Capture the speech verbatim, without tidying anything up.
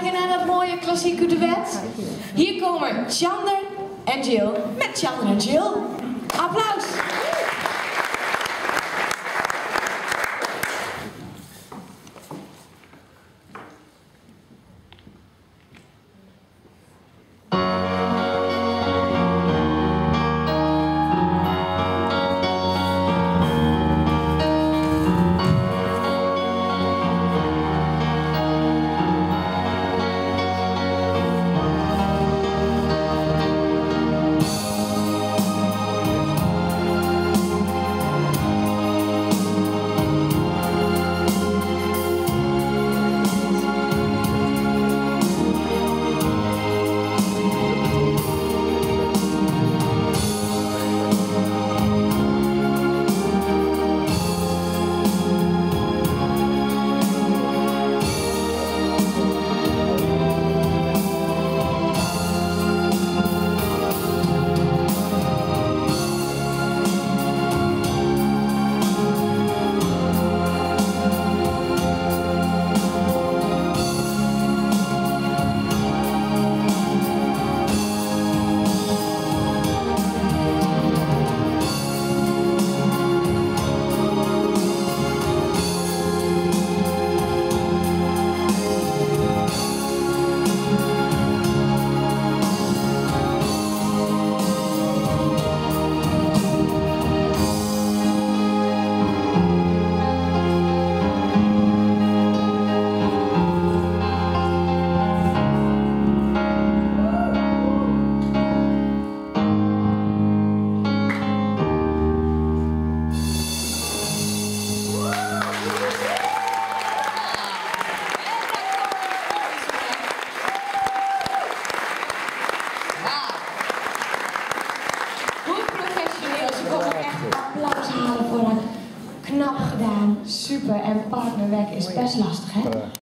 kijken naar dat mooie klassieke duet? Hier komen Xander en Jill met Xander en Jill. Applaus! Applaus halen voor haar. Knap gedaan, super. En partnerwerk is best lastig, hè?